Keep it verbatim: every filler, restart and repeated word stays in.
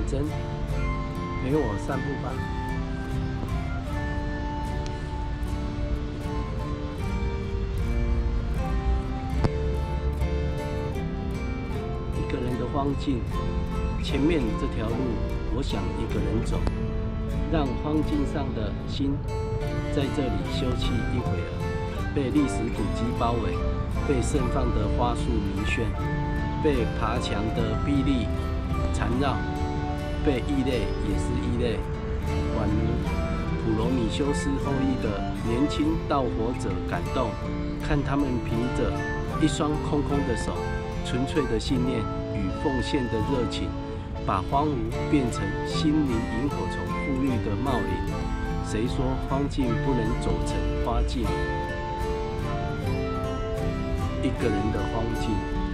真，陪我散步吧。一个人的荒径，前面这条路，我想一个人走，让荒径上的心在这里休憩一会儿。被历史古迹包围，被盛放的花树迷眩，被爬墙的壁立缠绕，被异类也是异类，宛如普罗米修斯后裔的年轻盗火者感动，看他们凭着一双空空的手、纯粹的信念与奉献的热情，把荒芜变成心灵萤火虫富裕的茂林。谁说荒径不能走成花径？一个人的荒径。